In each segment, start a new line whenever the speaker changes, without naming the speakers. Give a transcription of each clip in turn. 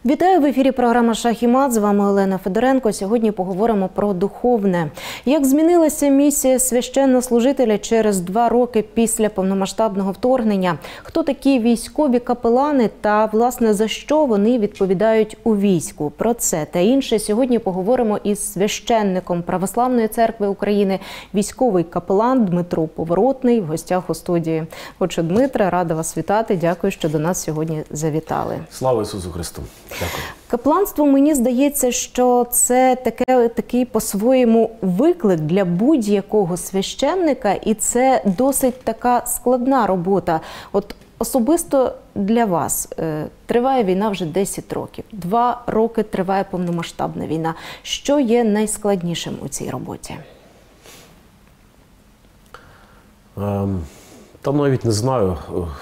Вітаю в ефірі програма «Шах і мат». З вами Олена Федоренко. Сьогодні поговоримо про духовне. Як змінилася місія священнослужителя через 2 роки після повномасштабного вторгнення? Хто такі військові капелани та, власне, за що вони відповідають у війську? Про це та інше сьогодні поговоримо із священником Православної церкви України, військовий капелан Дмитро Поворотний в гостях у студії. Отже, Дмитре, рада вас вітати. Дякую, що до нас сьогодні завітали.
Слава Ісусу Христу! Дякую.
Капеланство, мені здається, що це такий по-своєму виклик для будь-якого священника, і це досить така складна робота. От особисто для вас триває війна вже 10 років. 2 роки триває повномасштабна війна. Що є найскладнішим у цій роботі?
Та навіть не знаю.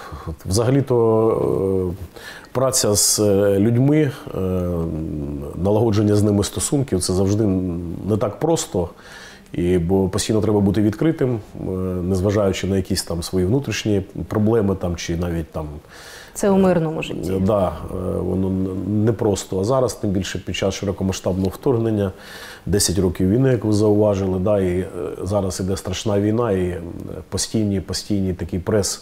Взагалі-то праця з людьми, налагодження з ними стосунків – це завжди не так просто. Бо постійно треба бути відкритим, незважаючи на якісь там свої внутрішні проблеми там, чи навіть там…
Це у мирному житті.
Так, да, воно непросто. А зараз, тим більше під час широкомасштабного вторгнення, 10 років війни, як ви зауважили, да, і зараз іде страшна війна, і постійний такий прес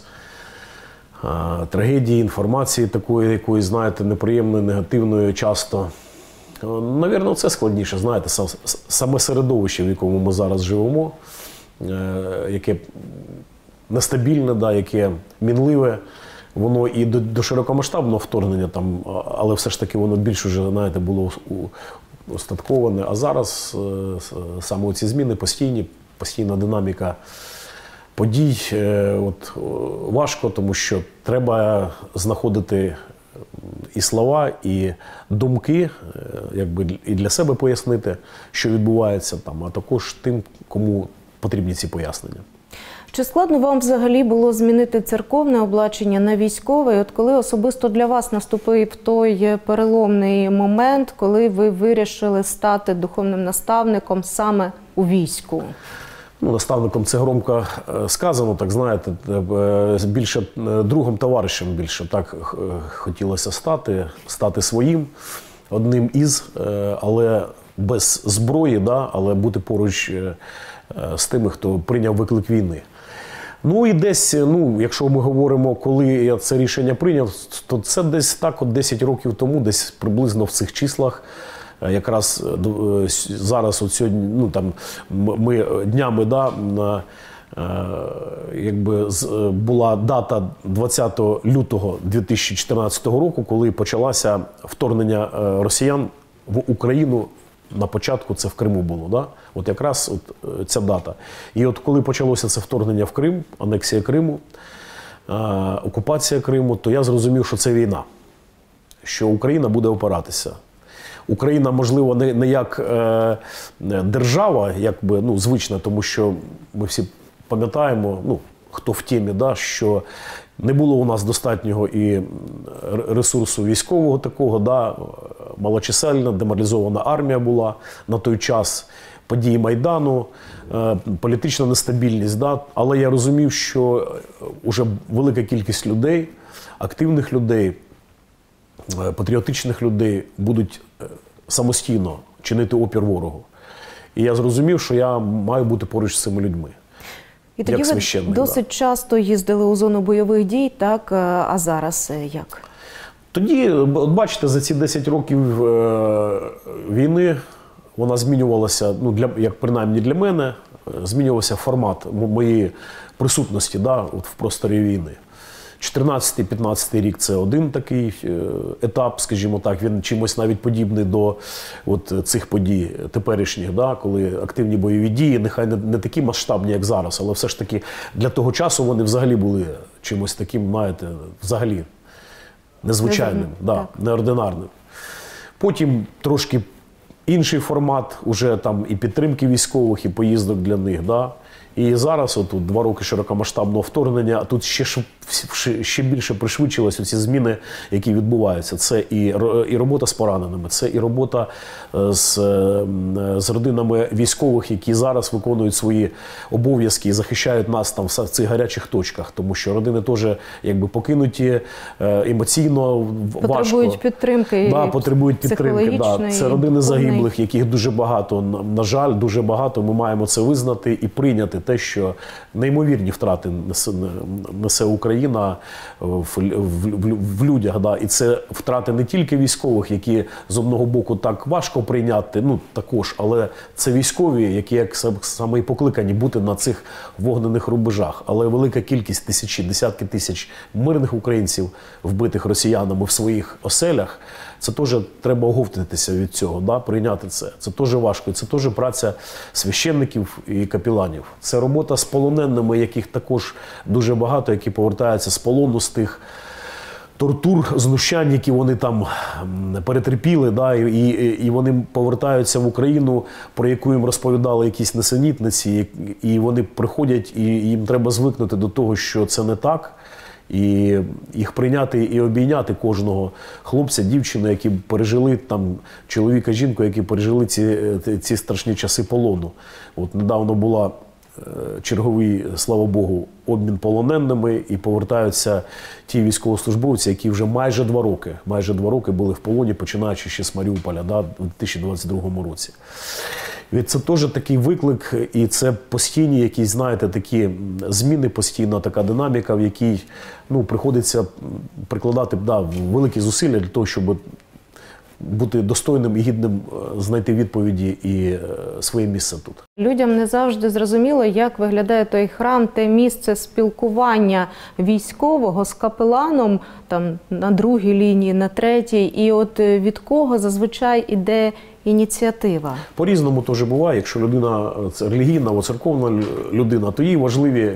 трагедії, інформації такої, якоїсь, знаєте, неприємної, негативної часто. Навірно, це складніше, знаєте, саме середовище, в якому ми зараз живемо, яке нестабільне, да, яке мінливе, воно і до широкомасштабного вторгнення, там, але все ж таки воно більш уже, знаєте, було устатковане. А зараз саме ці зміни постійна динаміка подій. От, важко, тому що треба знаходити і слова, і думки, якби і для себе пояснити, що відбувається там, а також тим, кому потрібні ці пояснення.
Чи складно вам взагалі було змінити церковне облачення на військове? От коли особисто для вас наступив той переломний момент, коли ви вирішили стати духовним наставником саме у війську?
Ну, наставником це громко сказано, так знаєте, більше другом, товаришем більше так хотілося стати своїм, одним із, але без зброї, да, але бути поруч з тими, хто прийняв виклик війни. Ну і десь, якщо ми говоримо, коли я це рішення прийняв, то це десь так от 10 років тому, десь приблизно в цих числах. Якраз зараз от сьогодні, там ми днями, да, якби була дата 20 лютого 2014 року, коли почалося вторгнення росіян в Україну. На початку це в Криму було, да? От якраз ця дата. І от коли почалося це вторгнення в Крим, анексія Криму, окупація Криму, то я зрозумів, що це війна, що Україна буде опиратися. Україна, можливо, не як держава, якби, звична, тому що ми всі пам'ятаємо, хто в темі, да, що не було у нас достатнього і ресурсу військового такого, да, малочисельна, деморалізована армія була на той час, події Майдану, політична нестабільність. Да, але я розумів, що вже велика кількість людей, активних людей, патріотичних людей будуть самостійно чинити опір ворогу. І я зрозумів, що я маю бути поруч з цими людьми.
І тоді ви досить часто їздили у зону бойових дій, так? А зараз як?
Тоді, бачите, за ці 10 років війни вона змінювалася, як принаймні для мене, змінювався формат моєї присутності, да, от в просторі війни. 14-15 рік – це один такий етап, скажімо так, він чимось навіть подібний до цих подій теперішніх, да, коли активні бойові дії, нехай не такі масштабні, як зараз, але все ж таки для того часу вони взагалі були чимось таким, знаєте, взагалі незвичайним, да, неординарним. Потім трошки інший формат, уже там і підтримки військових, і поїздок для них, да, І зараз, отут 2 роки широкомасштабного вторгнення, тут ще більше пришвидшились ці зміни, які відбуваються. Це і робота з пораненими, це і робота з родинами військових, які зараз виконують свої обов'язки і захищають нас там в цих гарячих точках. Тому що родини теж якби покинуті, емоційно важко.
Потребують підтримки.
Да, потребують підтримки. Да. Це родини загиблих, яких дуже багато, на жаль, дуже багато. Ми маємо це визнати і прийняти те, що неймовірні втрати несе Україна в людях. Да. І це втрати не тільки військових, які з одного боку так важко прийняти, ну також, але це військові, які як саме і покликані бути на цих вогнених рубежах. Але велика кількість десятки тисяч мирних українців, вбитих росіянами в своїх оселях, це теж треба оговтатися від цього, да, прийняти це. Це теж важко, і це теж праця священників і капеланів. Це робота з полоненими, яких також дуже багато, які повертаються з полону, з тих тортур, знущань, які вони там перетерпіли, да, і вони повертаються в Україну, про яку їм розповідали якісь несенітниці, і вони приходять, і їм треба звикнути до того, що це не так. І їх прийняти і обійняти кожного хлопця, дівчину, які пережили, там, чоловіка, жінку, які пережили ці страшні часи полону. От недавно була черговий, слава Богу, обмін полоненими, і повертаються ті військовослужбовці, які вже майже 2 роки були в полоні, починаючи ще з Маріуполя, да, у 2022 році. Від це теж такий виклик, і це постійні якісь, знаєте, такі зміни, постійна така динаміка, в якій, ну, приходиться прикладати, да, великі зусилля для того, щоб бути достойним і гідним знайти відповіді і своє місце тут.
Людям не завжди зрозуміло, як виглядає той храм, те місце спілкування військового з капеланом там, на другій лінії, на третій. І от від кого зазвичай іде ініціатива? По-різному
теж буває. Якщо людина релігійна або церковна людина, то їй важливі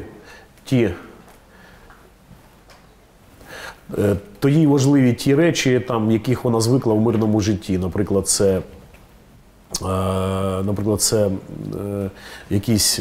ті речі, там, яких вона звикла в мирному житті. Наприклад, це якісь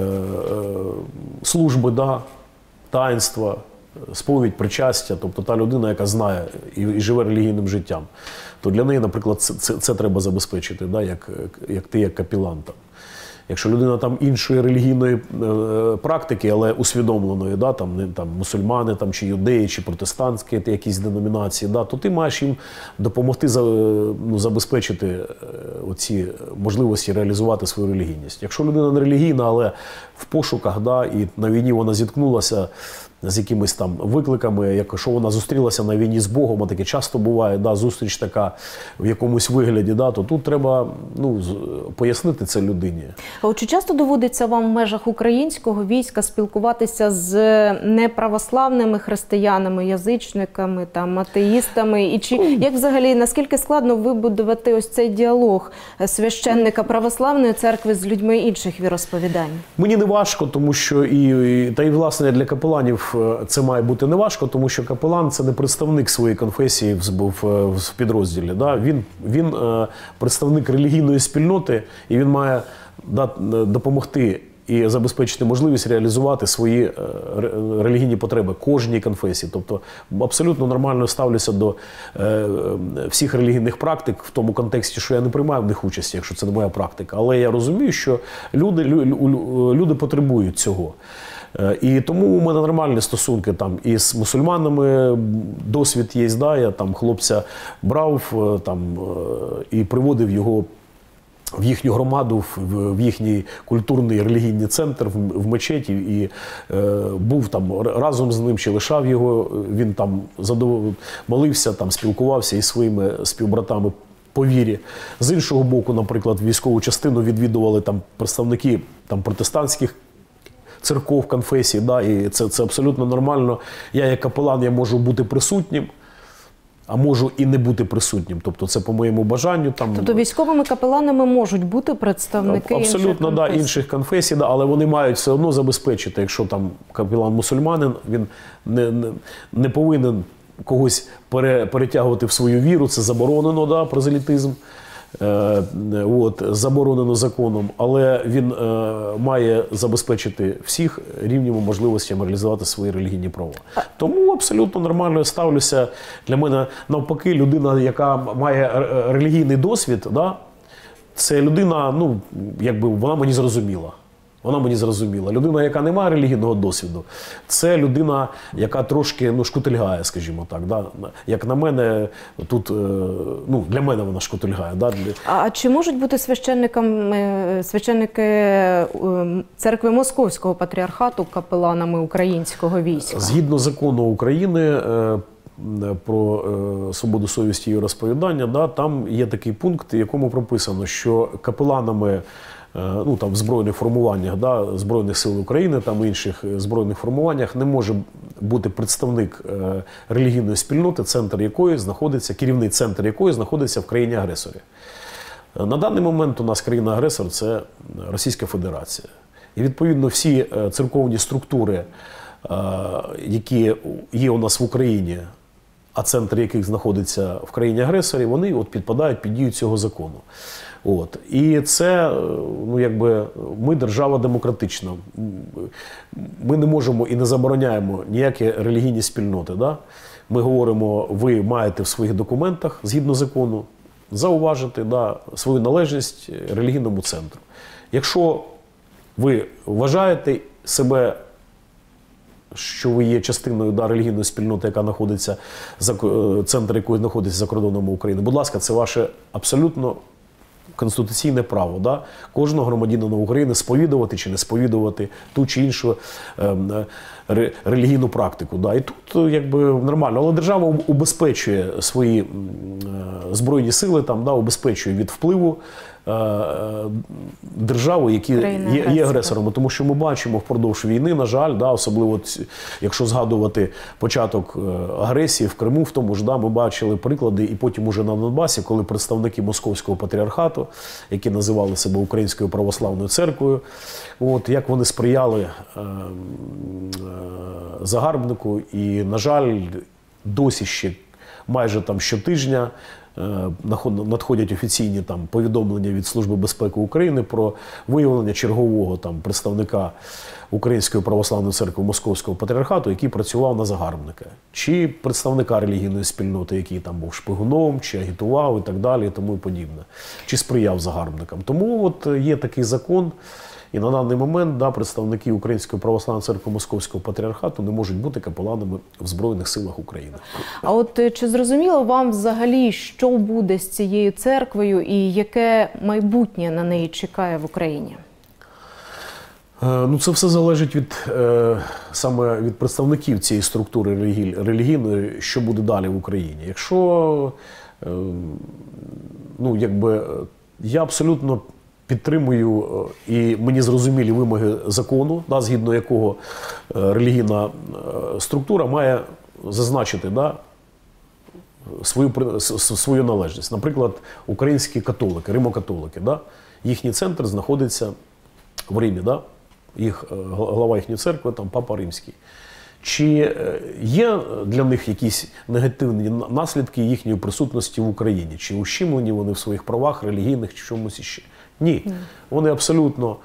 служби, да, таїнства, сповідь, причастя. Тобто та людина, яка знає і живе релігійним життям, то для неї, наприклад, це треба забезпечити, да, як ти, як капелан. Якщо людина там іншої релігійної практики, але усвідомленої, да, там мусульмани, там, чи юдеї, чи протестантські якісь деномінації, да, то ти маєш їм допомогти забезпечити оці можливості реалізувати свою релігійність. Якщо людина не релігійна, але в пошуках, да, і на війні вона зіткнулася з якимись там викликами, якщо вона зустрілася на війні з Богом, а таке часто буває, да, зустріч така в якомусь вигляді, да, то тут треба, ну, пояснити це людині.
А от чи часто доводиться вам в межах українського війська спілкуватися з неправославними християнами, язичниками, там, атеїстами? І чи як взагалі, наскільки складно вибудувати ось цей діалог священника православної церкви з людьми інших віросповідань?
Мені не важко, тому що і власне для капеланів це має бути не важко, тому що капелан – це не представник своєї конфесії в підрозділі. Да? Він представник релігійної спільноти, і він має допомогти і забезпечити можливість реалізувати свої релігійні потреби кожній конфесії. Тобто абсолютно нормально ставлюся до всіх релігійних практик в тому контексті, що я не приймаю в них участі, якщо це не моя практика. Але я розумію, що люди потребують цього. І тому у мене нормальні стосунки там і з мусульманами, досвід є, да, я там хлопця брав там, і приводив його в їхню громаду, в їхній культурний релігійний центр, в мечеті, і був там разом з ним, чи лишав його, він там молився, там спілкувався із своїми співбратами по вірі. З іншого боку, наприклад, військову частину відвідували там представники там протестантських церков, конфесій, да, і це абсолютно нормально. Я як капелан, я можу бути присутнім, а можу і не бути присутнім. Тобто це по моєму бажанню. Там...
Тобто військовими капеланами можуть бути представники
абсолютно, інших конфесій, да, але вони мають все одно забезпечити, якщо там капелан мусульманин, він не повинен когось перетягувати в свою віру, це заборонено, да, прозелітизм. заборонено законом, але він має забезпечити всіх рівними можливостями реалізувати свої релігійні права. Тому абсолютно нормально ставлюся. Для мене навпаки, людина, яка має релігійний досвід, да, це людина, ну, якби вона мені зрозуміла. Вона мені зрозуміла. Людина, яка не має релігійного досвіду, це людина, яка трошки шкутильгає, скажімо так. Да? Як на мене, тут, ну, для мене вона шкутильгає. Да?
А чи можуть бути священники церкви Московського патріархату капеланами українського війська?
Згідно закону України про свободу совісті і розповідання, да, там є такий пункт, в якому прописано, що капеланами, ну, там, в збройних формуваннях, да, Збройних сил України, там, інших збройних формуваннях не може бути представник релігійної спільноти, центр якої знаходиться, керівний центр якої знаходиться в країні-агресорі. На даний момент у нас країна-агресор – це Російська Федерація. І, відповідно, всі церковні структури, які є у нас в Україні, а центр яких знаходиться в країні-агресорі, вони от підпадають під дію цього закону. От. І це, ну, якби, ми держава демократична. Ми не можемо і не забороняємо ніякі релігійні спільноти. Да? Ми говоримо, ви маєте в своїх документах, згідно закону, зауважити, да, свою належність релігійному центру. Якщо ви вважаєте себе, що ви є частиною, да, релігійної спільноти, яка знаходиться, центр якої знаходиться за кордоном України, будь ласка, це ваше абсолютно конституційне право, да, кожного громадянина України сповідувати чи не сповідувати ту чи іншу релігійну практику. Да. І тут, якби, нормально. Але держава убезпечує свої збройні сили, там, да, убезпечує від впливу держави, які є агресорами. Тому що ми бачимо впродовж війни, на жаль, да, особливо якщо згадувати початок агресії в Криму, в тому ж, да, ми бачили приклади, і потім уже на Донбасі, коли представники Московського патріархату, які називали себе Українською православною церквою, от, як вони сприяли загарбнику, і, на жаль, досі ще майже там щотижня надходять офіційні там повідомлення від Служби безпеки України про виявлення чергового там представника Української православної церкви Московського патріархату, який працював на загарбника, чи представника релігійної спільноти, який там був шпигуном, чи агітував і так далі, і тому і подібне, чи сприяв загарбникам. Тому от є такий закон. І на даний момент, да, представники Української православної церкви Московського патріархату не можуть бути капеланами в Збройних силах України.
А от чи зрозуміло вам взагалі, що буде з цією церквою і яке майбутнє на неї чекає в Україні?
Ну, це все залежить саме від представників цієї структури релігійної, що буде далі в Україні. Якщо, ну, якби, я абсолютно підтримую і мені зрозумілі вимоги закону, да, згідно якого релігійна структура має зазначити, да, свою належність. Наприклад, українські католики, римокатолики, да, їхній центр знаходиться в Римі, да, глава їхньої церкви, там Папа Римський. Чи є для них якісь негативні наслідки їхньої присутності в Україні? Чи ущемлені вони в своїх правах релігійних, чи чомусь іще? Ні. Вони абсолютно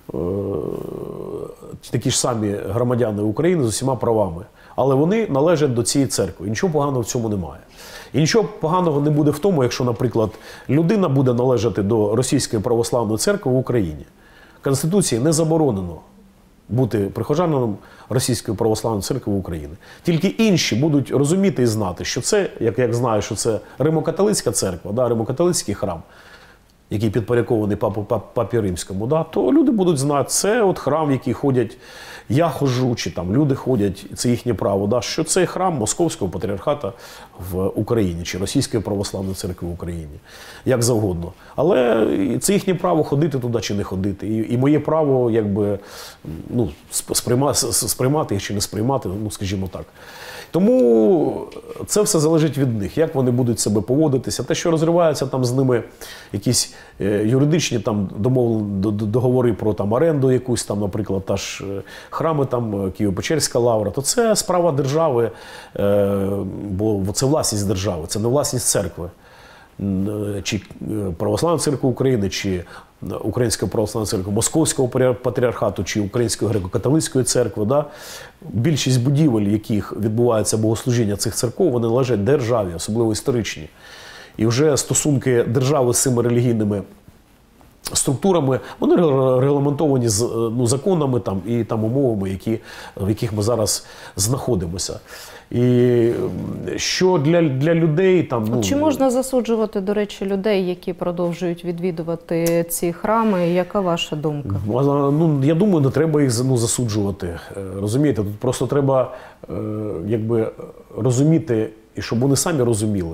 такі ж самі громадяни України з усіма правами. Але вони належать до цієї церкви. І нічого поганого в цьому немає. І нічого поганого не буде в тому, якщо, наприклад, людина буде належати до Російської православної церкви в Україні. Конституції не заборонено бути прихожанином Російської православної церкви України. Тільки інші будуть розуміти і знати, що це, як знаю, що це Римо-католицька церква, да, Римо-католицький храм, який підпорядкований Папі Римському, да, то люди будуть знати, це от храм, в який ходять, я ходжу, чи там люди ходять, це їхнє право, да, що це храм Московського патріархата в Україні, чи Російської православної церкви в Україні, як завгодно. Але це їхнє право ходити туди чи не ходити. І моє право, якби, ну, сприймати їх чи не сприймати, ну, скажімо так. Тому це все залежить від них, як вони будуть себе поводитися. Те, що розриваються там з ними якісь юридичні там договори про там оренду якусь там, наприклад, та ж храми там Києво-Печерська лавра, то це справа держави, бо це власність держави, це не власність церкви. чи Православна церква України, чи Українська православна церква Московського патріархату, чи Української греко-католицької церкви, да? Більшість будівель, в яких відбувається богослужіння цих церков, вони належать державі, особливо історичні. І вже стосунки держави з цими релігійними структурами, вони регламентовані законами там, і там умовами, в яких ми зараз знаходимося. І що для людей там...
Чи можна засуджувати, до речі, людей, які продовжують відвідувати ці храми? Яка ваша думка?
Я думаю, не треба їх засуджувати. Розумієте, тут просто треба розуміти, і щоб вони самі розуміли,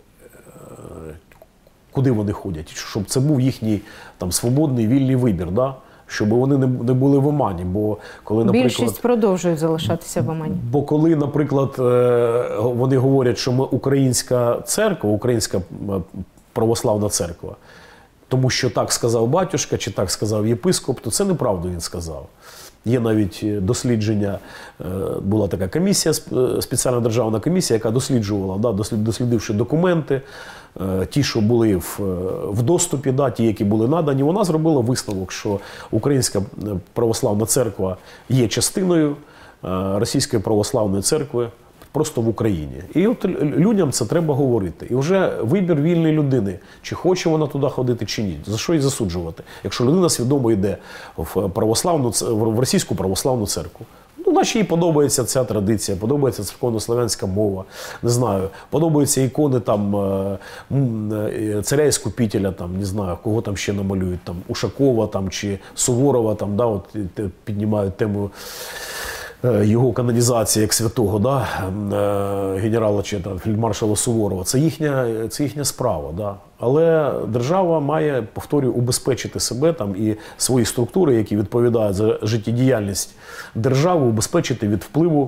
куди вони ходять, щоб це був їхній там свободний, вільний вибір, да? Щоб вони не були в омані. Бо коли, наприклад,
більшість продовжують залишатися в омані.
Бо коли, наприклад, вони говорять, що ми українська церква, українська православна церква, тому що так сказав батюшка чи так сказав єпископ, то це неправду він сказав. Є навіть дослідження, була така комісія, спеціальна державна комісія, яка досліджувала, дослідивши документи, ті, що були в доступі, ті, які були надані, вона зробила висновок, що Українська православна церква є частиною Російської православної церкви просто в Україні. І от людям це треба говорити. І вже вибір вільної людини, чи хоче вона туди ходити, чи ні. За що її засуджувати? Якщо людина свідомо йде в Російську православну церкву. Значить, їй подобається ця традиція, подобається церковно-славянська мова, не знаю, подобаються ікони там царя Іскупітеля, там, не знаю, кого там ще намалюють, там, Ушакова там, чи Суворова, там, да, от, піднімають тему його канонізації як святого, да, генерала чи там, фельдмаршала Суворова. Це їхня справа. Да. Але держава має, повторюю, убезпечити себе там, і свої структури, які відповідають за життєдіяльність держави, убезпечити від впливу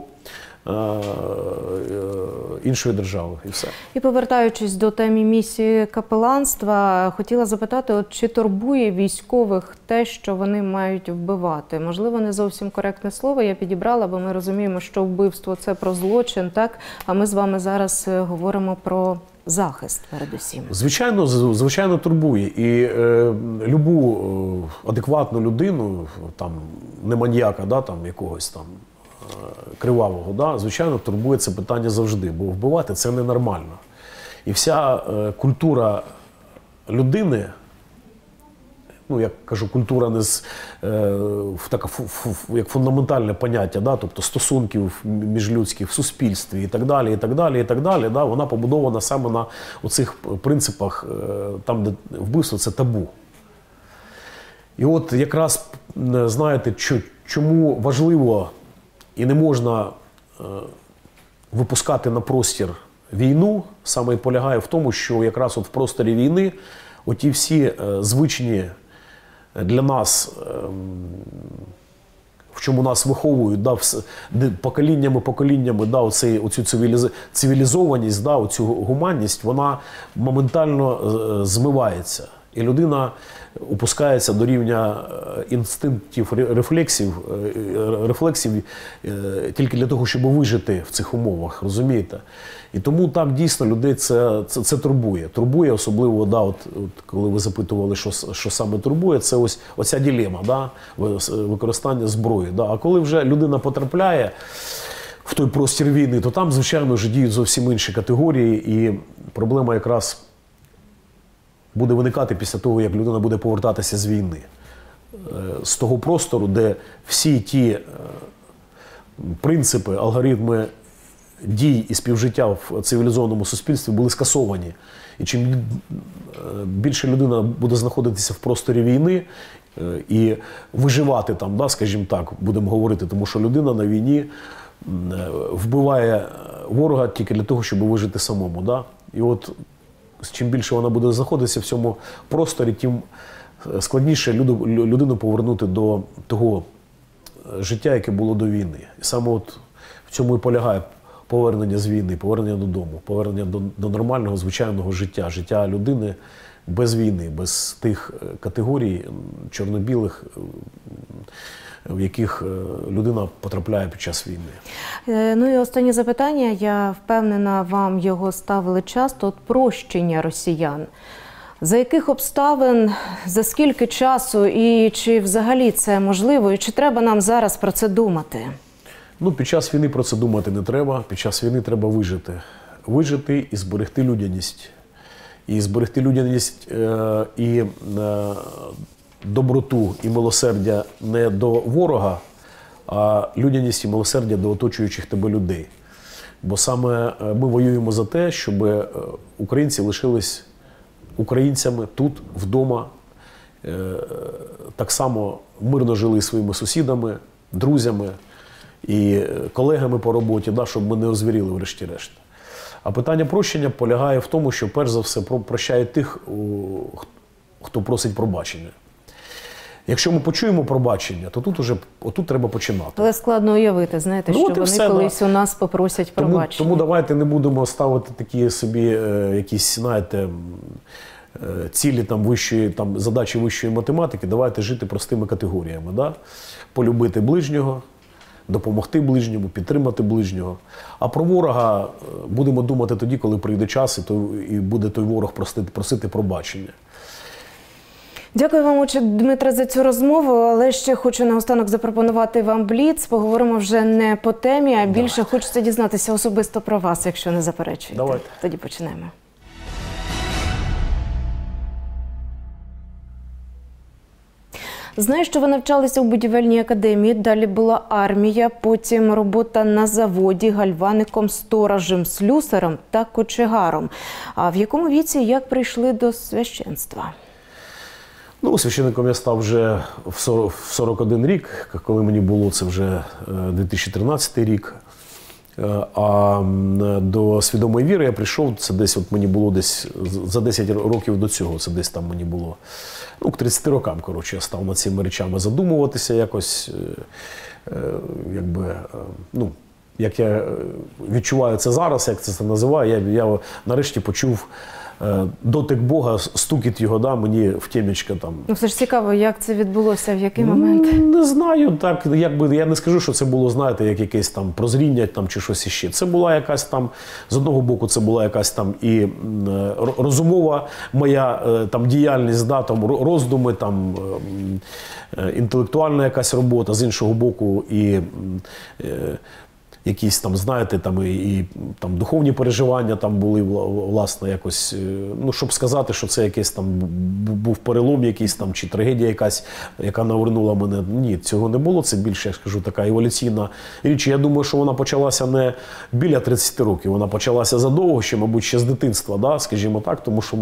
іншої держави. І все.
І повертаючись до теми місії капеланства, хотіла запитати, чи турбує військових те, що вони мають вбивати? Можливо, не зовсім коректне слово я підібрала, бо ми розуміємо, що вбивство – це про злочин, так? А ми з вами зараз говоримо про захист передусім.
Звичайно турбує. І любу адекватну людину, там, не маньяка, да, там, якогось там, кривавого, да, звичайно, турбує це питання завжди, бо вбивати це ненормально. І вся культура людини, я кажу, культура не як фундаментальне поняття, да, тобто стосунків міжлюдських в суспільстві і так далі, да, вона побудована саме на оцих принципах, там, де вбивство – це табу. І от якраз, знаєте, чому важливо і не можна випускати на простір війну, саме і полягає в тому, що якраз от в просторі війни оті всі звичні для нас, в чому нас виховують, да, поколіннями, да, оцю цивілізованість, да, оцю гуманність, вона моментально змивається. І людина опускається до рівня інстинктів, рефлексів тільки для того, щоб вижити в цих умовах, розумієте? І тому так, дійсно, людей це турбує. Турбує особливо, да, от коли ви запитували, що саме турбує, це ось оця дилема, да, використання зброї. Да. А коли вже людина потрапляє в той простір війни, то там, звичайно, вже діють зовсім інші категорії, і проблема якраз буде виникати після того, як людина буде повертатися з війни. З того простору, де всі ті принципи, алгоритми дій і співжиття в цивілізованому суспільстві були скасовані. І чим більше людина буде знаходитися в просторі війни і виживати там, да, скажімо так, будемо говорити, тому що людина на війні вбиває ворога тільки для того, щоб вижити самому. Да? І от чим більше вона буде знаходитися в цьому просторі, тим складніше людину повернути до того життя, яке було до війни. І саме от в цьому і полягає повернення з війни, повернення додому, повернення до нормального, звичайного життя, життя людини без війни, без тих категорій чорно-білих, в яких людина потрапляє під час війни.
Ну і останнє запитання, я впевнена, вам його ставили часто, от прощення росіян. За яких обставин, за скільки часу і чи взагалі це можливо, і чи треба нам зараз про це думати?
Ну, під час війни про це думати не треба, під час війни треба вижити. Вижити і зберегти людяність. І зберегти людяність і доброту і милосердя не до ворога, а людяність і милосердя до оточуючих тебе людей. Бо саме ми воюємо за те, щоб українці лишились українцями тут, вдома, так само мирно жили зі своїми сусідами, друзями і колегами по роботі, щоб ми не озвіріли врешті-решт. А питання прощення полягає в тому, що перш за все прощають тих, хто просить пробачення. Якщо ми почуємо пробачення, то отут треба починати.
Але складно уявити, знаєте, що вони колись у нас попросять пробачення.
Тому давайте не будемо ставити такі собі якісь, знаєте, цілі задачі вищої математики. Давайте жити простими категоріями. Да? Полюбити ближнього, допомогти ближньому, підтримати ближнього. А про ворога будемо думати тоді, коли прийде час, і буде той ворог просити пробачення.
Дякую вам, отче Дмитре, за цю розмову, але ще хочу наостанок запропонувати вам бліц. Поговоримо вже не по темі, а більше хочеться дізнатися особисто про вас, якщо не заперечуєте.
Давайте.
Тоді почнемо. Знаю, що ви навчалися у будівельній академії, далі була армія, потім робота на заводі, гальваником, сторожем, слюсарем та кочегаром. А в якому віці і як прийшли до священства?
Ну, священником я став вже в 41 рік, коли мені було, це вже 2013 рік. А до свідомої віри я прийшов, це десь мені було десь за 10 років до цього, це десь там мені було, к 30 рокам, коротше, я став над цими речами задумуватися якось, як я відчуваю це зараз, як це називаю, я нарешті почув дотик Бога, стукіт його, мені в темечко там.
Ну, все ж цікаво, як це відбулося, в який момент?
Не знаю, так, я не скажу, що це було, знаєте, як якесь там прозріння чи щось іще. Це була якась там, з одного боку, це була якась там і розумова моя там діяльність, роздуми, там інтелектуальна якась робота, з іншого боку, і якісь там, знаєте, там і там духовні переживання там були, власне, якось, щоб сказати, що це якийсь там був перелом якийсь там, чи трагедія якась, яка навернула мене. Ні, цього не було, це більше, я скажу, така еволюційна річ. Я думаю, що вона почалася не біля 30 років, вона почалася задовго ще, мабуть, ще з дитинства, скажімо так, тому що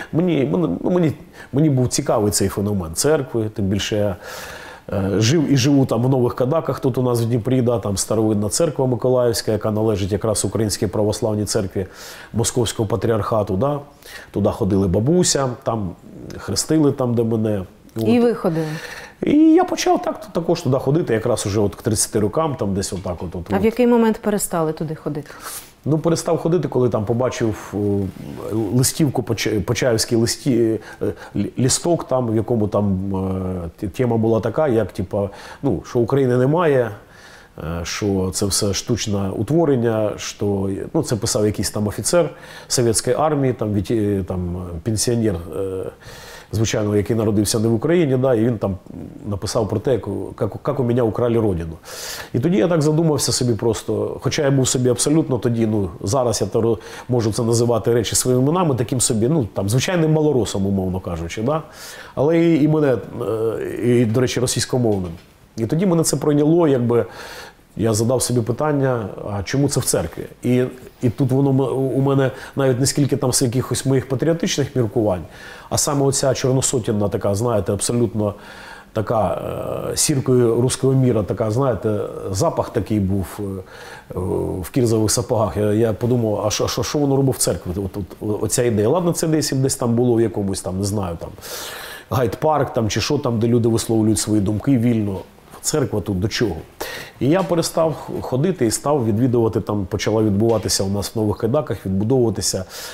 мені був цікавий цей феномен церкви, тим більше я жив і живу там в Нових Кадаках, тут у нас в Дніпрі, там старовинна церква Миколаївська, яка належить якраз Українській православній церкві Московського патріархату. Туди ходили бабуся, там хрестили, там, де мене.
І ви ходили?
І я почав також туди ходити, якраз уже к 30 рокам, там десь отак.
А в який момент перестали туди ходити?
Перестав ходити, коли там побачив листівку, почаївський лісток, там, в якому там тема була така, як, що України немає, що це все штучне утворення, що, це писав якийсь там офіцер совєтської армії, там пенсіонер, звичайно, який народився не в Україні, і він там написав про те, як у мене украли родину. І тоді я так задумався собі просто, хоча я був собі абсолютно тоді, зараз я можу це називати речі своїми іменами, таким собі, звичайним малоросом, умовно кажучи, але і мене, і, до речі, російськомовним. І тоді мене це пройняло, я задав собі питання, а чому це в церкві? І тут воно у мене навіть не скільки там з якихось моїх патріотичних міркувань, а саме оця чорносотінна така, знаєте, абсолютно така сіркою руського міра, така, знаєте, запах такий був в кірзових сапогах. Я подумав, а що воно робить в церкві? Оця ідея. Ладно, це десь там було в якомусь там, не знаю, там гайд-парк там, чи що там, де люди висловлюють свої думки вільно. Церква тут до чого? І я перестав ходити і став відвідувати, там почала відбуватися у нас в Нових Кайдаках, відбудовуватися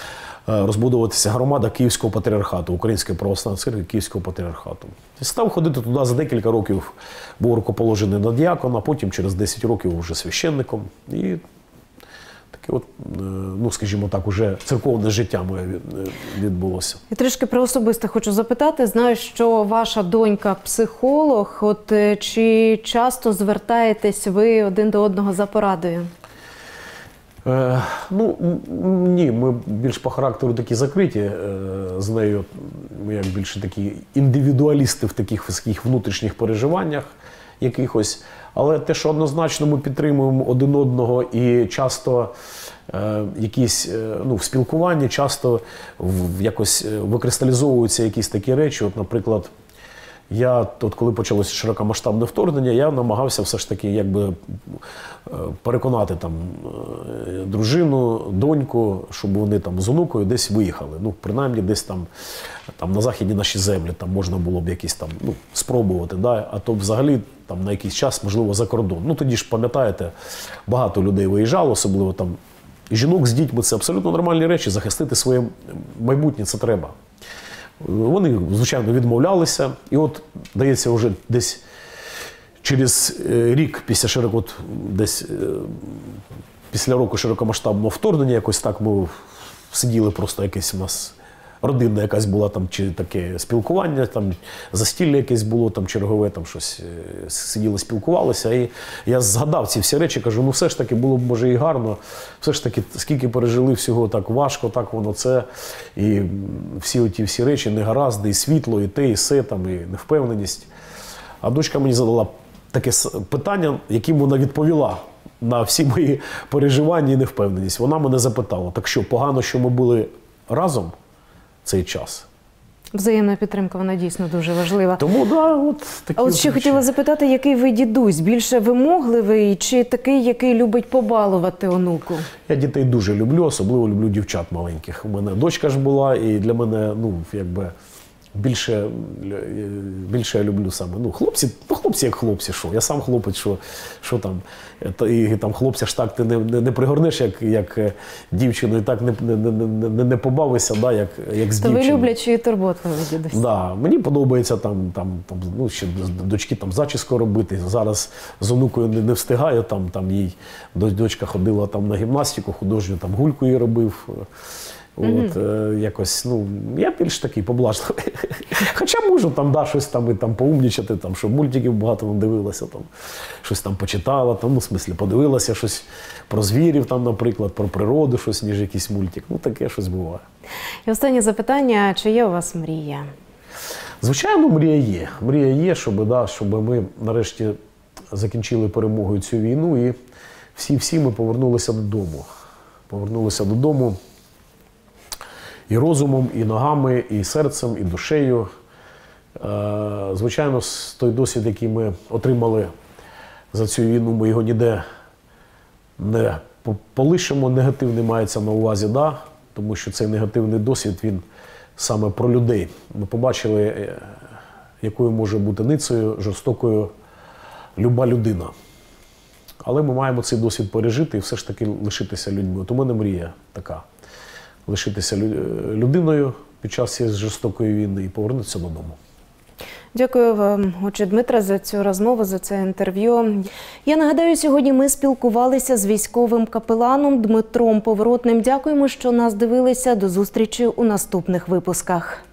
розбудовуватися громада Київського патріархату, Української православної церкви Київського патріархату. І став ходити туди за декілька років, був рукоположений на діакона, а потім через 10 років вже священником. І таке от, ну, скажімо так, уже церковне життя моє відбулося.
І трішки про особисте хочу запитати. Знаю, що ваша донька психолог. От чи часто звертаєтесь ви один до одного за порадою?
Ну, ні, ми більш по характеру такі закриті з нею. Ми як більше такі індивідуалісти в таких внутрішніх переживаннях якихось. Але те, що однозначно ми підтримуємо один одного і часто якісь, ну, в спілкуванні, часто якось викристалізовуються якісь такі речі. От, наприклад, коли почалося широкомасштабне вторгнення, я намагався все ж таки якби переконати там дружину, доньку, щоб вони там з онукою десь виїхали. Ну, принаймні десь там на західні наші землі там можна було б якісь там, ну, спробувати, да? А то взагалі там на якийсь час, можливо, за кордон. Ну, тоді ж, пам'ятаєте, багато людей виїжджало, особливо там жінок з дітьми. Це абсолютно нормальні речі, захистити своє майбутнє це треба. Вони, звичайно, відмовлялися. І от, дається, вже десь через рік після року широкомасштабного вторгнення, якось так ми сиділи, просто якесь у нас родинна якась була там, чи таке спілкування, там застілля якесь було, там чергове, там щось сиділи, спілкувалися. І я згадав ці всі речі, кажу, ну все ж таки було б, може, і гарно, все ж таки, скільки пережили всього, так важко, так воно це, і всі оті всі речі, негаразди, і світло, і те, і все, там, і невпевненість. А дочка мені задала таке питання, яким вона відповіла на всі мої переживання і невпевненість. Вона мене запитала, так що, погано, що ми були разом цей час?
Взаємна підтримка, вона дійсно дуже важлива.
Тому, да, от такі.
А от ще хотіла запитати, який ви дідусь? Більше вимогливий чи такий, який любить побалувати онуку?
Я дітей дуже люблю, особливо люблю дівчат маленьких. У мене дочка ж була, і для мене, ну, якби, більше я люблю саме, ну, хлопці як хлопці, що? Я сам хлопець, що там, і там хлопця ж так ти не пригорнеш, як дівчину, і так не побавишся, да, як з дівчиною.
То ви люблячі і турботливі дідусь.
Да, мені подобається там, ну, ще дочки там зачіску робити. Зараз з онукою не встигаю, там їй дочка ходила там на гімнастику художню, там гульку їй робив. От, якось, ну, я більш такий поблажливий. Хоча можу там, да, щось там і там поумнічати, там, щоб мультиків багато надивилася, там, щось там почитала, там, ну, в смислі, подивилася щось про звірів, там, наприклад, про природу, щось, ніж якийсь мультик. Ну, таке щось буває.
І останнє запитання, чи є у вас мрія?
Звичайно, мрія є. Мрія є, щоб ми нарешті закінчили перемогою цю війну і всі ми повернулися додому. Повернулися додому. І розумом, і ногами, і серцем, і душею. Звичайно, той досвід, який ми отримали за цю війну, ми його ніде не полишимо. Негативний мається на увазі, да? Тому що цей негативний досвід, він саме про людей. Ми побачили, якою може бути ницею, жорстокою люба людина. Але ми маємо цей досвід пережити і все ж таки лишитися людьми. От у мене мрія така. Лишитися людиною під час цієї жорстокої війни і повернутися додому.
Дякую вам, отче Дмитре, за цю розмову, за це інтерв'ю. Я нагадаю, сьогодні ми спілкувалися з військовим капеланом Дмитром Поворотним. Дякуємо, що нас дивилися. До зустрічі у наступних випусках.